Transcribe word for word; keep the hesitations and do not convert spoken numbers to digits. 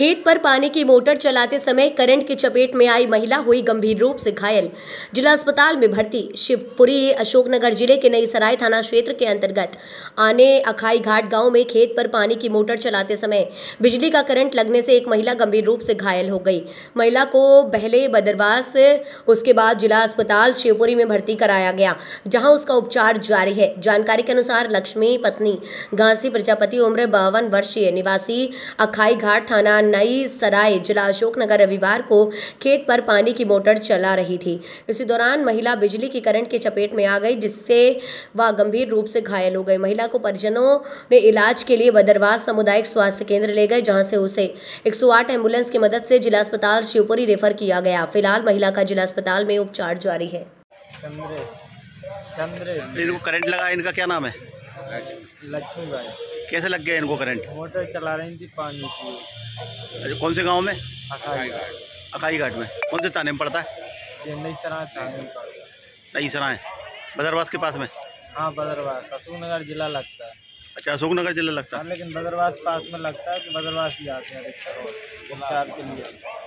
खेत पर पानी की मोटर चलाते समय करंट की चपेट में आई महिला हुई गंभीर रूप से घायल, जिला अस्पताल में भर्ती। शिवपुरी अशोकनगर जिले के नई सराय थाना क्षेत्र के अंतर्गत आने अखाई घाट गांव में खेत पर पानी की मोटर चलाते समय बिजली का करंट लगने से एक महिला गंभीर रूप से घायल हो गई। महिला को पहले बदरवास, उसके बाद जिला अस्पताल शिवपुरी में भर्ती कराया गया, जहाँ उसका उपचार जारी है। जानकारी के अनुसार लक्ष्मी पत्नी घासी प्रजापति उम्र बावन वर्षीय निवासी अखाई घाट थाना नई सराय जिला अशोकनगर रविवार को खेत पर पानी की मोटर चला रही थी। इसी दौरान महिला बिजली की करंट की चपेट में आ गई, जिससे वह गंभीर रूप से घायल हो गई। महिला को परिजनों ने इलाज के लिए बदरवास सामुदायिक स्वास्थ्य केंद्र ले गए, जहां से उसे एक सौ आठ एम्बुलेंस की मदद से जिला अस्पताल शिवपुरी रेफर किया गया। फिलहाल महिला का जिला अस्पताल में उपचार जारी है। इनको करंट लगा, इनका क्या नाम है? लक्ष्मी भाई। कैसे लग गया इनको करंट? मोटर चला रही थी पानी की। अच्छा, कौन से गांव में? अखाई घाट। अखाई घाट में कौन से थाने में पड़ता है? ये नई सराय थाने में पड़ता है। नई सराय बदरवास के पास में? हाँ, बदरवास अशोकनगर जिला लगता है। अच्छा, अशोकनगर जिला लगता है। हाँ, लेकिन बदरवास पास में लगता है, तो बदरवास ही आते हैं अधिकतर उपचार के लिए।